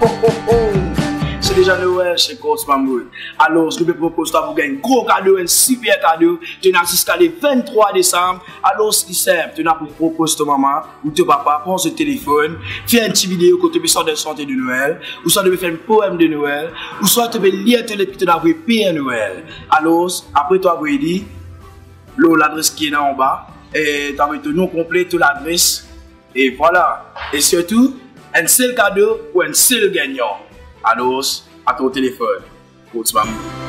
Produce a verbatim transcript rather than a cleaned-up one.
oh, oh. C'est déjà Noël chez Coach Mamboul. Alors, je vous propose de vous gagner un gros cadeau, un super cadeau. Tu as jusqu'à le vingt-trois décembre. Alors, c'est simple. Tu as pour proposer ton maman ou ton papa, prends ce téléphone, fais une petite vidéo quand tu veux sortir de santé de Noël, ou soit tu veux faire un poème de Noël, ou soit tu veux lire ton lettre que tu as pour Père Noël. Alors, après toi, vous dit, l'adresse qui est là en bas, et tu as ton nom complet, toute l'adresse, et voilà. Et surtout, un seul cadeau ou un seul gagnant. Alors, à ton téléphone. Coach Mamboul.